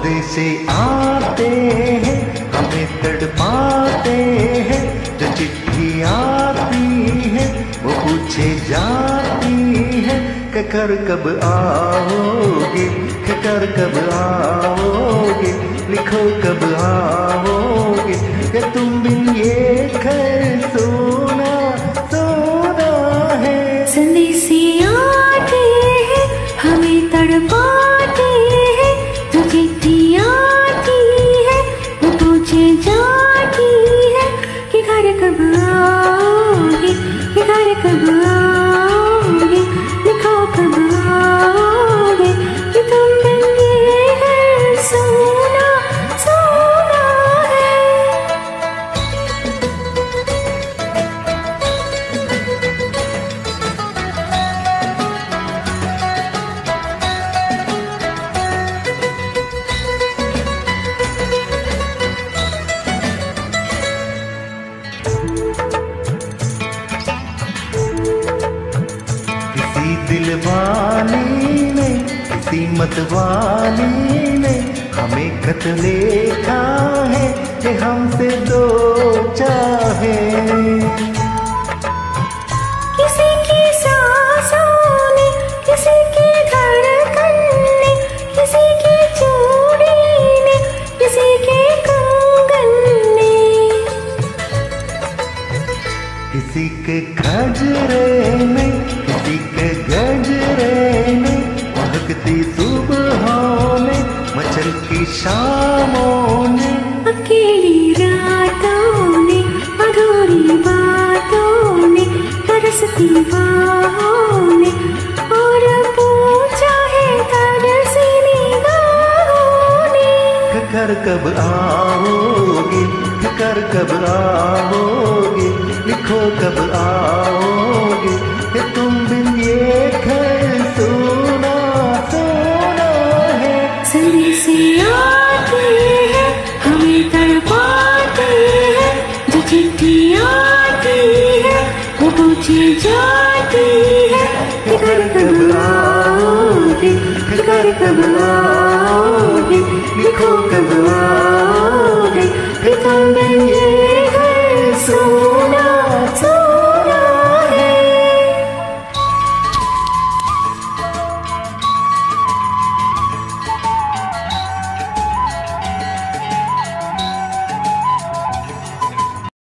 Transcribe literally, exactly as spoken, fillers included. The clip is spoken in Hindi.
संदेशे आते हैं, हमें तड़पाते हैं। जो चिट्ठी आती है वो पूछे जाती है, ककर कब आओगे, ककर कब आओगे, लिखो कब आओगे। कि तुम बिन ये घर सोना सोना है। संदेशे आते हैं, हमें तड़पाते हैं। जो चिट्ठी आती है वो पूछे जाती है, कि घर कब आओगे, कि घर कब आओगे, लिखो कब आओगे। कि तुम बिन ये घर सोना सोना है। किसी दिल वाली ने, किसी मत वाली ने हमें खत लिखा है कि हमसे दो चाहे। किसी की सांसों ने, किसी की धड़कन ने, किसी की चूड़ी ने, किसी के कंगन ने। किसी के खजरे में, किसी के गजरे में, महकती सुबहों में, मचलती शामों ने। अकेली रातों ने, अधूरी बातों ने, तरसती बाहों ने, और पूछा है तरसी निगाहों ने। ककर कब आओगे, ककर कब आओगे, लिखो कब आओगे। कि तुम बिन ये घर सोना सोना है। संदेशे आते हैं, हमें तड़पाते हैं। जो चिट्ठी आती है वो पूछे जाती है, कि घर कब आओगे, कि घर कब आओगे, लिखो कब आओगे। कि तुम बिन ये